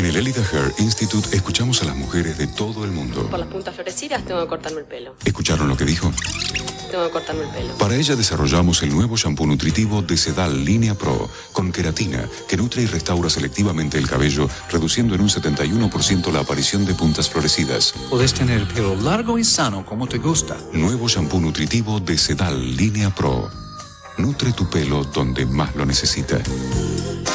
el Elida Hair Institute escuchamos a las mujeres de todo el mundo. Por las puntas florecidas tengo que cortarme el pelo. ¿Escucharon lo que dijo? Tengo que cortarme el pelo. Para ella desarrollamos el nuevo shampoo nutritivo de Sedal Línea Pro, con queratina, que nutre y restaura selectivamente el cabello, reduciendo en un 71% la aparición de puntas florecidas. Podés tener pelo largo y sano como te gusta. Nuevo shampoo nutritivo de Sedal Línea Pro. Nutre tu pelo donde más lo necesita.